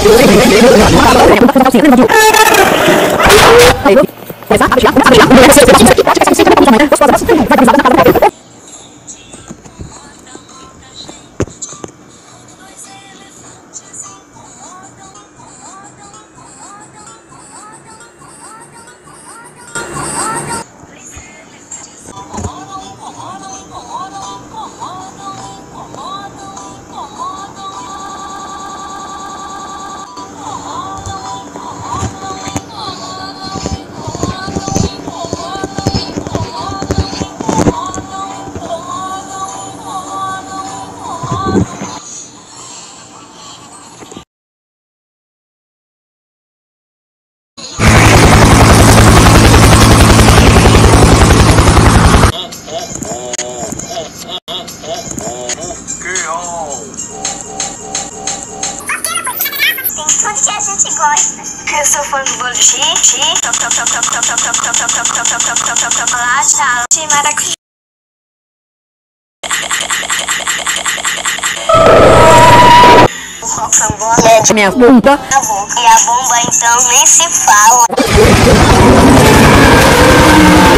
Tudo que a gente gosta. Eu sou fã do bolo de chocolate, maracujá. O rocambole é minha bomba. E a bomba então nem se fala.